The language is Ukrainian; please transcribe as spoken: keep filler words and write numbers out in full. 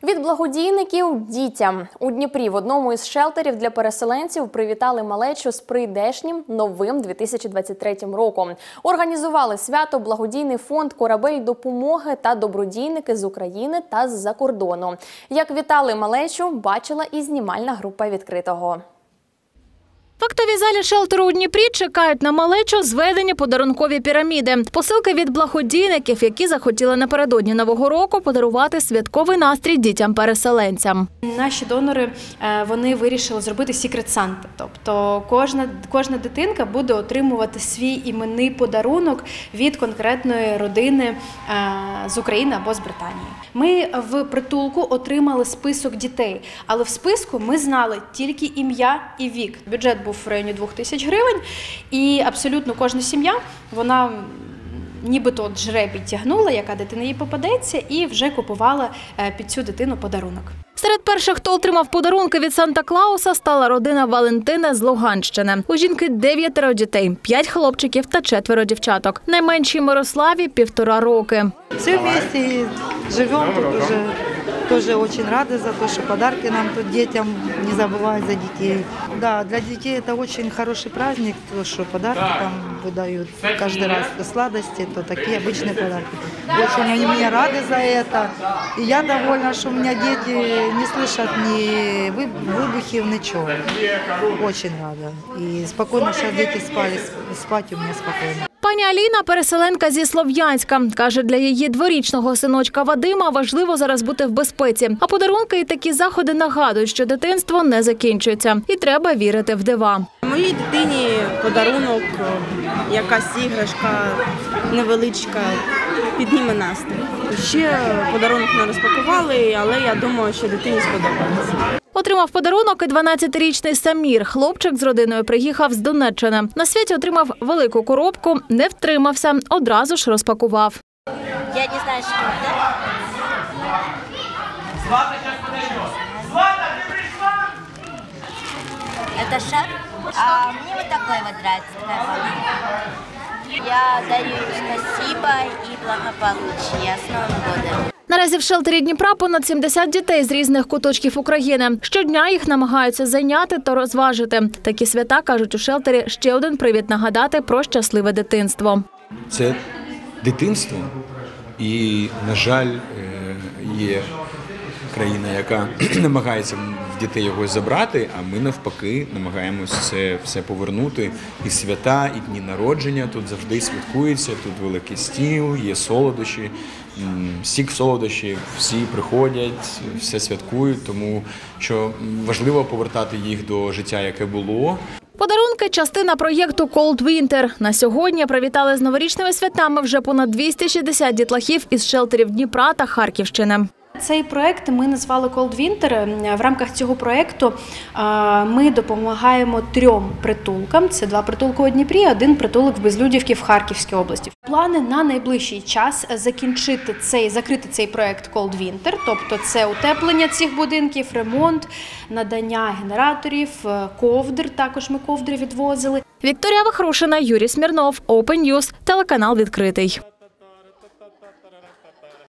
Від благодійників дітям. У Дніпрі в одному із шелтерів для переселенців привітали малечу з прийдешнім новим дві тисячі двадцять третім роком. Організували свято благодійний фонд «Корабель допомоги» та добродійники з України та з-за кордону. Як вітали малечу, бачила і знімальна група «Відкритого». В актовій залі шелтеру у Дніпрі чекають на малечу зведені подарункові піраміди. Посилки від благодійників, які захотіли напередодні Нового року подарувати святковий настрій дітям-переселенцям. Наші донори, вони вирішили зробити Secret Santa. Тобто кожна, кожна дитинка буде отримувати свій іменний подарунок від конкретної родини з України або з Британії. Ми в притулку отримали список дітей, але в списку ми знали тільки ім'я і вік. Бюджет був в районі двох тисяч гривень, і абсолютно кожна сім'я, вона нібито от жребій тягнула, яка дитина їй попадеться, і вже купувала під цю дитину подарунок. Серед перших, хто отримав подарунки від Санта-Клауса, стала родина Валентини з Луганщини. У жінки дев'ятеро дітей, п'ять хлопчиків та четверо дівчаток. Найменшій Мирославі – півтора роки. Все вместе живем тут уже. Тоже очень рады за то, что подарки нам тут детям, не забывают за детей. Да, для детей это очень хороший праздник, то, что подарки там выдают каждый раз, то сладости, то такие обычные подарки. Очень они мне рады за это. И я довольна, что у меня дети не слышат ни выбухи, ничего. Очень рада. И спокойно сейчас дети спали, спать у меня спокойно. Пані Аліна – переселенка зі Слов'янська. Каже, для її дворічного синочка Вадима важливо зараз бути в безпеці. А подарунки і такі заходи нагадують, що дитинство не закінчується. І треба вірити в дива. Моїй дитині подарунок, якась іграшка невеличка, підніме настрій. Ще подарунок не розпакували, але я думаю, що дитині сподобається. Отримав подарунок і дванадцятирічний Самір. Хлопчик з родиною приїхав з Донеччини. На святі отримав велику коробку, не втримався, одразу ж розпакував. Я не знаю, що це. Злата, зараз подожди. Злата, ти прийшла? Это шар? А мне вот такой вот нравится. Я дарю спасибо и благополучия с Новым годом. Наразі в шелтері Дніпра понад сімдесят дітей з різних куточків України. Щодня їх намагаються зайняти та розважити. Такі свята, кажуть у шелтері, ще один привід нагадати про щасливе дитинство. Це дитинство і, на жаль, є країна, яка намагається в дітей його забрати, а ми навпаки намагаємося це все повернути. І свята, і дні народження тут завжди святкуються, тут великий стіл, є солодощі, стік солодощів, всі приходять, все святкують, тому що важливо повертати їх до життя, яке було. Подарунки – частина проєкту «Cold Winter». На сьогодні привітали з новорічними святами вже понад двісті шістдесят дітлахів із шелтерів Дніпра та Харківщини. Цей проєкт ми назвали Cold Winter. В рамках цього проєкту ми допомагаємо трьом притулкам. Це два притулки у Дніпрі, один притулок в Безлюдівці в Харківській області. Плани на найближчий час закінчити цей, закрити цей проєкт Cold Winter, тобто це утеплення цих будинків, ремонт, надання генераторів, ковдр, також ми ковдри відвозили. Вікторія Вахрушина, Юрій Смірнов, Open News, телеканал «Відкритий».